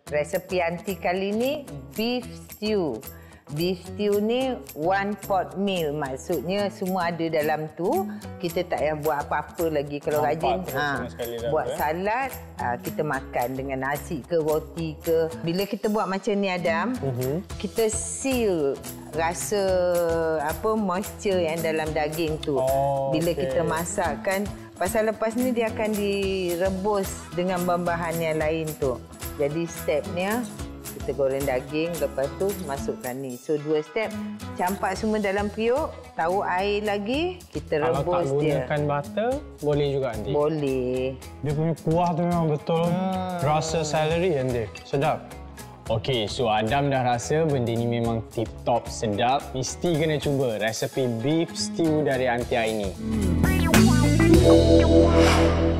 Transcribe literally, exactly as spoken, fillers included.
Resepi Aunty kali ni beef stew. Beef stew ni one pot meal. Maksudnya semua ada dalam tu. Kita tak payah buat apa-apa lagi. Kalau rajin ha, buat tu, salad, ha, kita makan dengan nasi ke roti ke. Bila kita buat macam ni Adam, uh-huh. kita seal rasa apa moisture yang dalam daging tu. Oh, Bila okay. kita masak kan, pasal lepas ni dia akan direbus dengan bahan-bahan yang lain tu. Jadi stepnya kita goreng daging, lepas tu masukkan ni. So dua step, campak semua dalam periuk, taruh air lagi, kita rebus dia. Kalau tak gunakan butter, boleh juga nanti? Boleh. Dia punya kuah tu memang betul hmm. rasa celery nanti. Sedap. Okey, so Adam dah rasa benda ni memang tip-top sedap. Mesti kena cuba resepi beef stew dari Aunty Aini. Hmm.